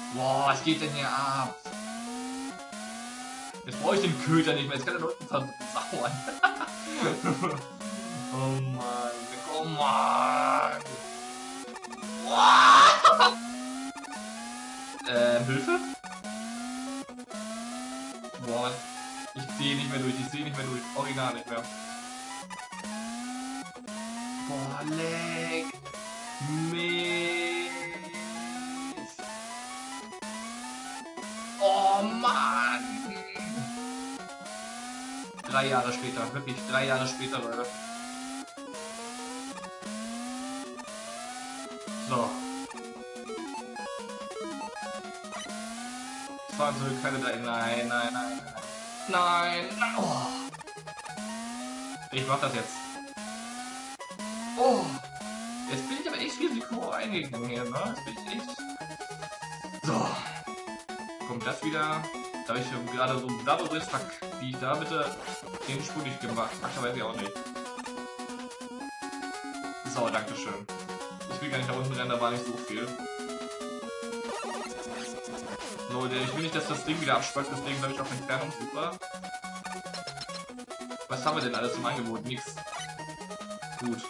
Boah, was geht denn hier ab? Jetzt brauche ich den Köter nicht mehr, jetzt kann er unten versauern. Oh Mann, oh Mann. Wow. Hilfe? Boah, ich sehe nicht mehr durch, original nicht mehr. Boah, leck. Mist. Oh Mann. 3 Jahre später, wirklich 3 Jahre später, Leute. So. Fahren Sie keine 3. Nein, nein, nein. Nein, nein. Oh. Ich mach das jetzt. Oh. Jetzt bin ich aber echt Risiko eingegangen hier, ne? Jetzt bin ich echt. So. Kommt das wieder? Da habe ich gerade so ein Double verkackt, wie ich da bitte den Spur nicht gemacht habe, weiß ich auch nicht. So, dankeschön. Ich will gar nicht da unten rennen, da war nicht so viel. Leute, ich will nicht, dass das Ding wieder abspackt, deswegen bleibe ich auf Entfernung, super. Was haben wir denn alles im Angebot? Nix. Gut.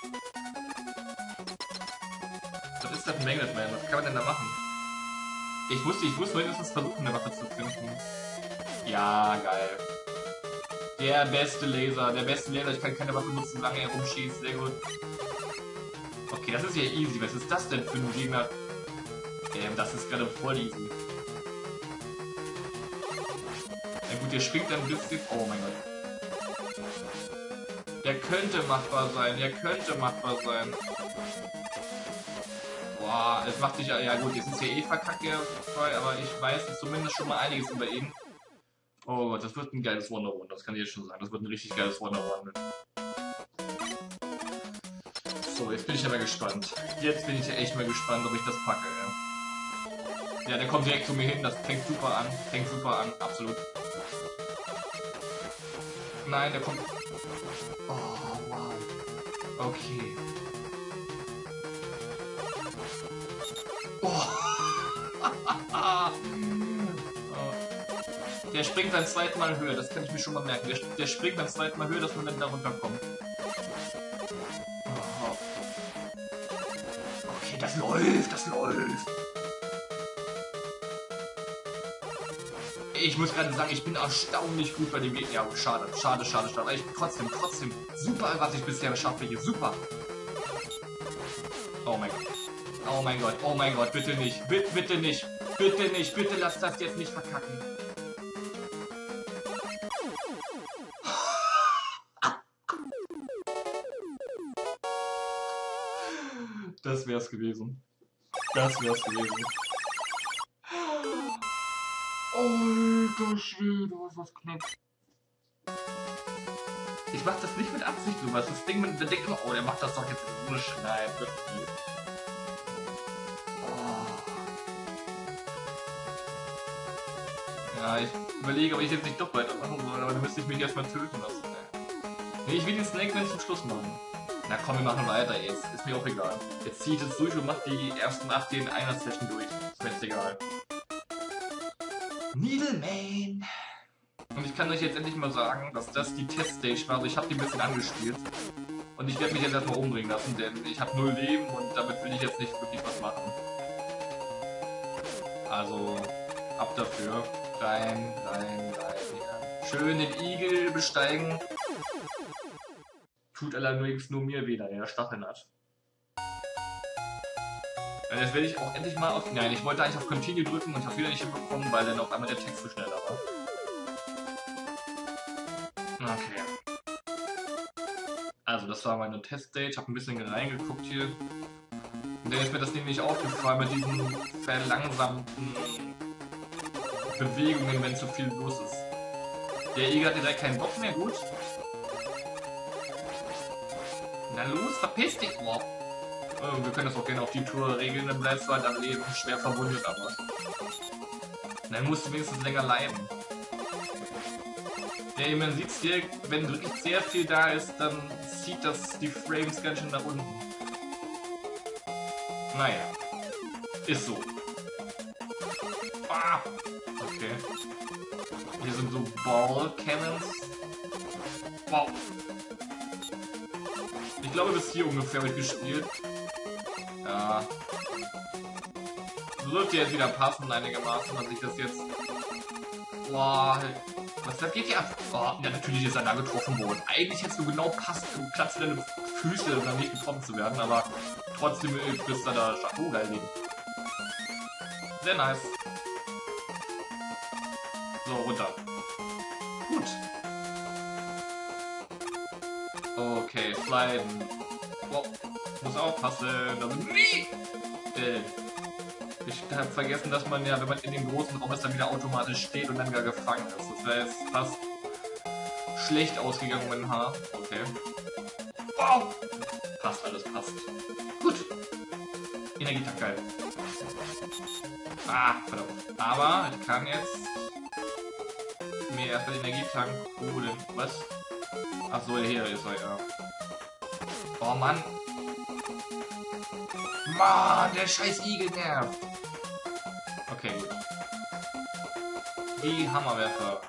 Was ist das ein Magnet Man? Was kann man denn da machen? Ich muss mindestens versuchen, eine Waffe zu finden. Ja, geil. Der beste Laser. Ich kann keine Waffe nutzen, solange er rumschießt. Sehr gut. Okay, das ist ja easy. Was ist das denn für ein Gegner? Das ist gerade voll easy. Na gut, der springt ein bisschen... Oh mein Gott. Der könnte machbar sein. Boah, es macht sich ja gut, jetzt ist ja eh verkackt, aber ich weiß zumindest schon mal einiges über ihn. Oh Gott, das wird ein geiles Wonder-One, das kann ich jetzt schon sagen. Das wird ein richtig geiles Wonder-One. So, jetzt bin ich aber gespannt. Jetzt bin ich ja echt mal gespannt, ob ich das packe, ja. Ja, der kommt direkt zu mir hin, das fängt super an, absolut. Nein, der kommt... Oh, wow. Okay. Oh. Der springt beim zweiten Mal höher, das kann ich mir schon mal merken. Der springt beim zweiten Mal höher, dass man dann da runterkommt. Oh. Okay, das läuft. Ich muss gerade sagen, ich bin erstaunlich gut bei dem Gegner. Ja, schade. Aber ich trotzdem, super, was ich bisher schaffe hier. Super. Oh mein Gott, bitte nicht. Bitte lass das jetzt nicht verkacken. Das wär's gewesen. Alter Schwede, was knapp. Ich mach das nicht mit Absicht, sowas. Das Ding, der denkt immer, oh, der macht das doch jetzt ohne Schneid. Ja, ich überlege, ob ich jetzt nicht doch weitermachen soll, aber dann müsste ich mich erstmal töten lassen. Nee, ich will den Snake Man zum Schluss machen. Na komm, wir machen weiter jetzt. Ist mir auch egal. Jetzt zieht es durch und macht die ersten 8 in einer Session durch. Ist mir jetzt egal. Needleman. Und ich kann euch jetzt endlich mal sagen, dass das die Teststage war. Also ich habe die ein bisschen angespielt. Und ich werde mich jetzt erstmal umbringen lassen, denn ich habe 0 Leben und damit will ich jetzt nicht wirklich was machen. Also, ab dafür. Rein. Ja. Schön den Igel besteigen. Tut allerdings nur mir weh, der Stacheln hat. Jetzt werde ich auch endlich mal auf... Nein, ich wollte eigentlich auf Continue drücken und habe wieder nicht hinbekommen, weil dann auf einmal der Text zu schneller war. Okay. Also das war meine Teststage, habe ein bisschen reingeguckt hier. Und dann ist mir das Ding nicht aufgefallen mit diesen verlangsamten Bewegungen, wenn zu viel los ist. Der Igel hat direkt keinen Bock mehr, gut. Na los, verpiss dich! Wow. Wir können das auch gerne auf die Tour regeln, dann bleibst du halt am Leben schwer verwundet, aber... Dann musst du wenigstens länger leiden. Ja, man sieht es hier, wenn wirklich sehr viel da ist, dann zieht das die Frames ganz schön nach unten. Naja. Ist so. Okay. Hier sind so Ball Cannons. Wow. Ich glaube, bis hier ungefähr habe ich gespielt. Ja. Wird jetzt wieder passen, einigermaßen, dass ich das jetzt... Boah, was geht hier ab? Oh, ja, natürlich ist er da getroffen worden. Eigentlich hättest du genau Platz für deine Füße, um dann nicht getroffen zu werden, aber trotzdem bist du da Chateau geil liegen. Sehr nice. So, runter. Gut. Okay, sliden. Wow. Muss aufpassen. Ich habe vergessen, dass man ja, wenn man in dem großen Raum ist, dann wieder automatisch steht und dann gar gefangen ist. Das wäre jetzt fast schlecht ausgegangen mit dem Haar. Okay. Wow. Passt, alles passt. Gut. Energietank geil. Ah, verdammt. Aber ich kann jetzt mir erstmal den Energietank holen. Was? Achso, hier ist er, ja. Oh Mann. Mann, der scheiß Igel nervt. Okay, gut. Die Hammerwerfer.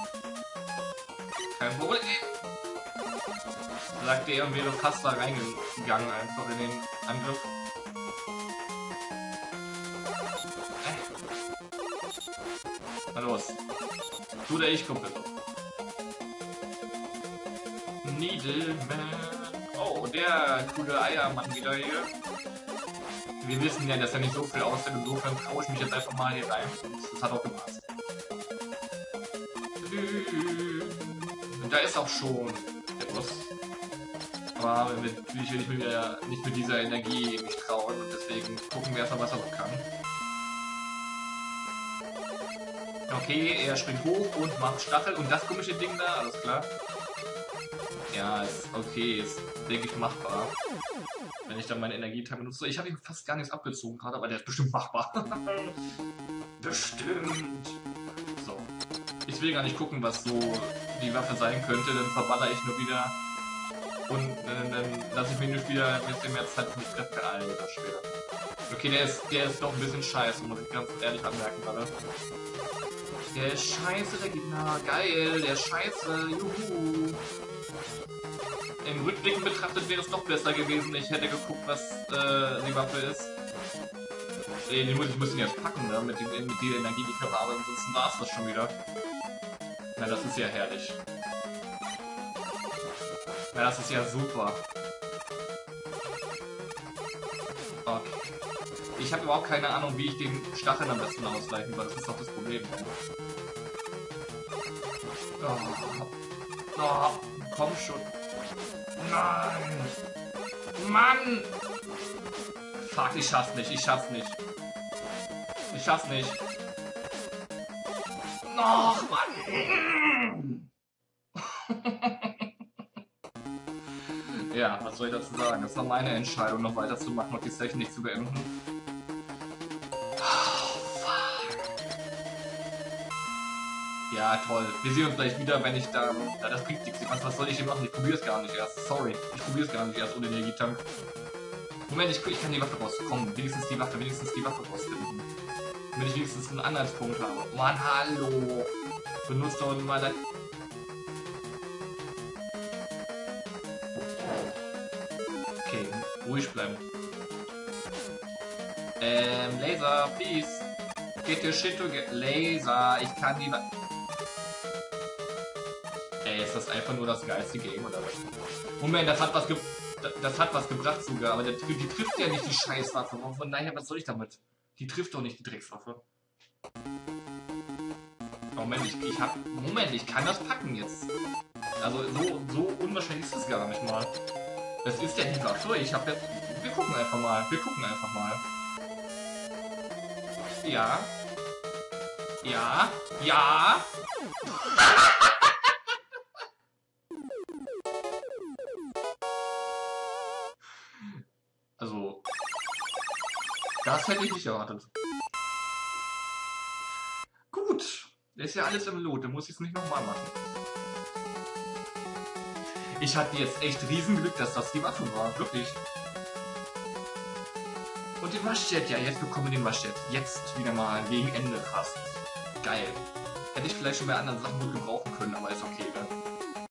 Kein Problem. Sagt der und wäre fast da reingegangen einfach in den Angriff. Na los. Du oder ich, Kumpel. Needleman. Oh, der coole Eiermann wieder hier. Wir wissen ja, dass er nicht so viel aussieht, insofern traue ich mich jetzt einfach mal hier rein. Das hat auch gepasst. Und da ist auch schon der Boss. Aber natürlich will ich mir wieder nicht mit dieser Energie mich trauen und deswegen gucken wir erstmal, was er so kann. Okay, er springt hoch und macht Stachel und das komische Ding da, alles klar. Ja, ist okay, ist, denke ich, machbar. Wenn ich dann meine Energietank benutze. Ich habe ihm fast gar nichts abgezogen gerade, aber der ist bestimmt machbar. Bestimmt. So. Ich will gar nicht gucken, was so die Waffe sein könnte, dann verballer ich nur wieder. Und dann lasse ich mir nicht wieder ein bisschen mehr Zeit für mich treffen. Alter Schwede. Okay, der ist doch ein bisschen scheiße, muss ich ganz ehrlich anmerken gerade. Der ist scheiße, der Gegner. Geil, der ist scheiße. Juhu. Im Rückblick betrachtet wäre es doch besser gewesen. Ich hätte geguckt, was die Waffe ist. Ich muss ihn jetzt packen, ne? Mit der Energie, die ich noch habe. Ansonsten war es das schon wieder. Na, das ist ja herrlich. Na, das ist ja super. Okay. Ich habe überhaupt keine Ahnung, wie ich den Stacheln am besten ausgleichen soll. Das ist doch das Problem. Oh. Oh, komm schon. Nein! Mann! Fuck, ich schaff's nicht, ich schaff's nicht. Ich schaff's nicht. Noch, Mann! Ja, was soll ich dazu sagen? Das war meine Entscheidung, noch weiterzumachen und die Session nicht zu beenden. Ja, toll. Wir sehen uns gleich wieder, wenn ich da... Ja, das bringt nichts. Was soll ich hier machen? Ich probier's gar nicht erst. Sorry. Ich probier's gar nicht erst ohne Energietank. Moment, ich kann die Waffe rauskommen. Wenigstens die Waffe rausfinden. Damit ich wenigstens einen Anhaltspunkt habe. Mann, hallo. Benutzt doch mal das... Okay, ruhig bleiben. Laser, please. Get your shit together. Laser, ich kann die... Ey, ist das einfach nur das geilste Game, oder was? Moment, das hat was gebracht sogar, aber die trifft ja nicht die Scheißwaffe. Von daher, was soll ich damit? Die trifft doch nicht die Dreckswaffe. Moment, ich kann das packen jetzt. Also, so unwahrscheinlich ist es gar nicht mal. Das ist ja die Waffe, wir gucken einfach mal. Ja. Ja. Ja. Also, das hätte ich nicht erwartet. Gut, ist ja alles im Lot, dann muss ich es nicht nochmal machen. Ich hatte jetzt echt Riesenglück, dass das die Waffe war, wirklich. Und den Waschjet, ja, jetzt bekommen wir den Waschjet. Jetzt wieder mal gegen Ende fast. Geil. Hätte ich vielleicht schon bei anderen Sachen gut gebrauchen können, aber ist okay, ne?